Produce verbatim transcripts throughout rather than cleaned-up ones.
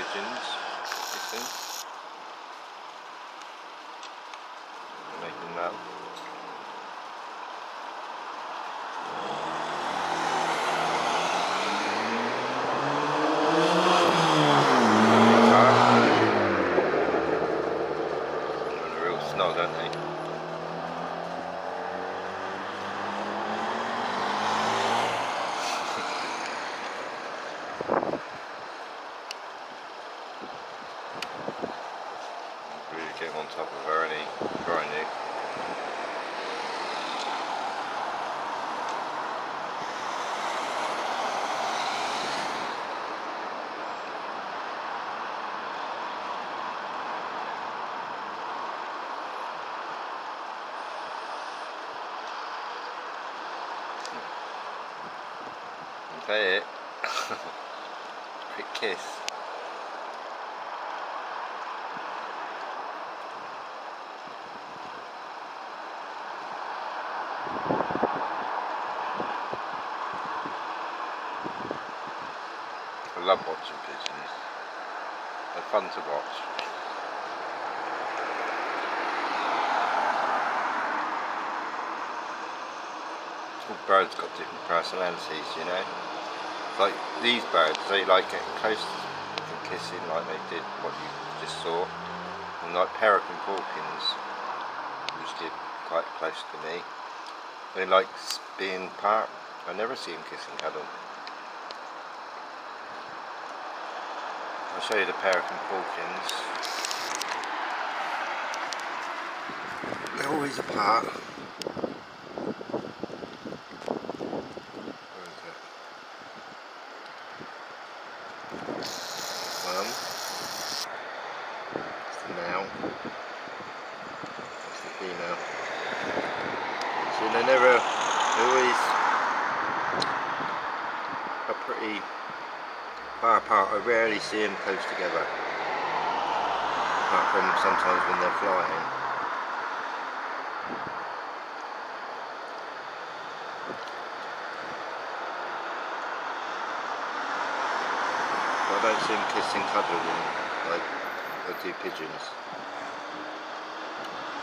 pigeons kissing, making love. They're real snug, aren't they? Really get on top of her, any trying it. Say it. Quick kiss. I love watching pigeons. They're fun to watch. All birds got different personalities, you know. Like these birds, they like getting close and kissing like they did what you just saw. And like peregrine falcons, which did quite close to me, they like being apart. I never see them kissing cuddle. I'll show you the peregrine falcons. They're always apart. Where is it? One. That's the male. That's the female. So they never, they always are pretty far apart. I rarely see them close together, apart from sometimes when they're flying. But I don't see them kissing cuddling like I do pigeons.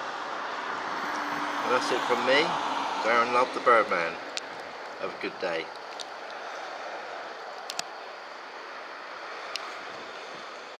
Well, that's it from me. Darren, love the Birdman. Have a good day.